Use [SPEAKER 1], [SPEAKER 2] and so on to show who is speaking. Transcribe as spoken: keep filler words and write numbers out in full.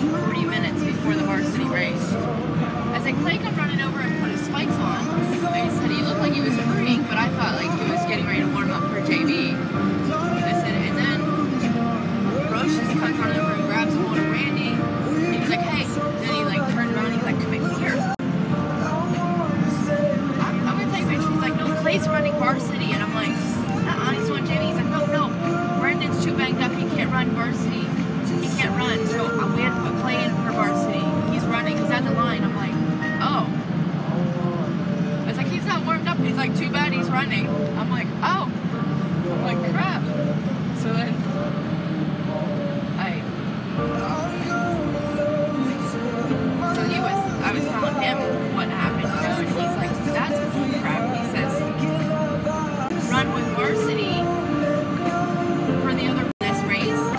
[SPEAKER 1] three minutes before the varsity race. I said, Clay come running over and put his spikes on. I said he looked like he was hurrying, but I thought like he was getting ready to warm up for J V. I said, and then Roche just comes on over and grabs a hold of Randy. And he's like, hey. Then he like turned around and he's like, come here. I'm, I'm gonna take a picture. He's like, no, Clay's running varsity. And I'm like, uh-uh, he's on J V. He's like, no, no, Brandon's too banged up. He can't run varsity. He can't run. So uh, we had to put Clay in for varsity. He's running. He's at the line. I'm like, oh. I was like, he's not warmed up. He's like, too bad he's running.